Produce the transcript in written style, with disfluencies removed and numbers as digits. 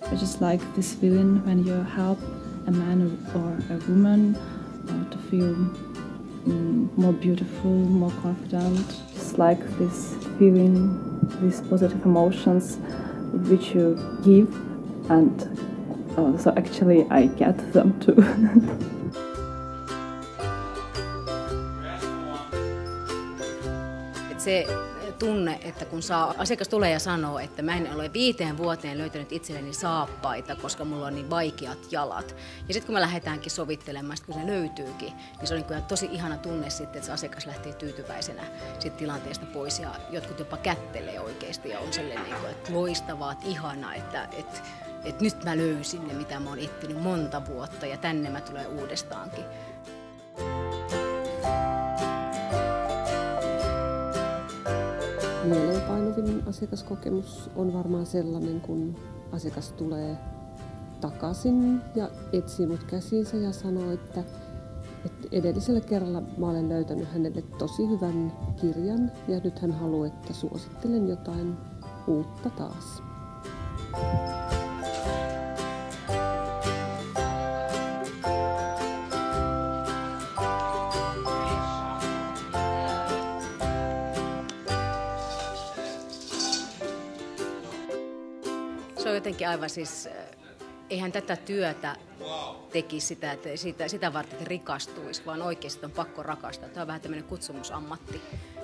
I just like this feeling when you help a man or a woman to feel more beautiful, more confident. Just like this feeling, these positive emotions which you give, and so actually I get them too. Se tunne, että kun asiakas tulee ja sanoo, että mä en ole 5 vuoteen löytänyt itselleni saappaita, koska mulla on niin vaikeat jalat. Ja sitten kun me lähdetäänkin sovittelemaan, kun se löytyykin, niin se on niin tosi ihana tunne sitten, että se asiakas lähtee tyytyväisenä sit tilanteesta pois. Ja jotkut jopa kättelee oikeasti ja on sellainen, että loistavaa, että ihana, että nyt mä löysin ne, mitä mä oon etsinyt monta vuotta ja tänne mä tulen uudestaankin. Mieleenpainuvin asiakaskokemus on varmaan sellainen, kun asiakas tulee takaisin ja etsii mut käsiinsä ja sanoo, että edellisellä kerralla mä olen löytänyt hänelle tosi hyvän kirjan ja nyt hän haluaa, että suosittelen jotain uutta taas. Se on jotenkin aivan siis, eihän tätä työtä tekisi sitä, että sitä varten rikastuisi, vaan oikeasti on pakko rakastaa. Tämä on vähän tämmöinen kutsumusammatti.